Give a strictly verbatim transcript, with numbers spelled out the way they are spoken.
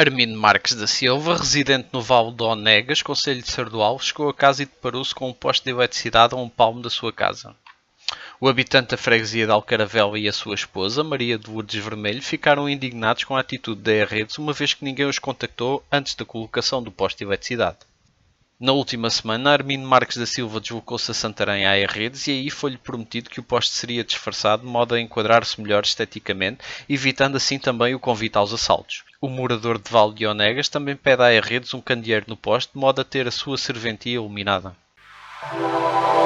Armindo Marques da Silva, residente no Vale de Onegas, concelho de Sardual, chegou a casa e deparou-se com um poste de eletricidade a um palmo da sua casa. O habitante da freguesia de Alcaravela e a sua esposa, Maria de Lourdes Vermelho, ficaram indignados com a atitude da E-Redes, uma vez que ninguém os contactou antes da colocação do poste de eletricidade. Na última semana, Armindo Marques da Silva deslocou-se a Santarém à E-Redes e aí foi-lhe prometido que o poste seria disfarçado de modo a enquadrar-se melhor esteticamente, evitando assim também o convite aos assaltos. O morador de Vale de Onegas também pede à E-Redes um candeeiro no poste de modo a ter a sua serventia iluminada.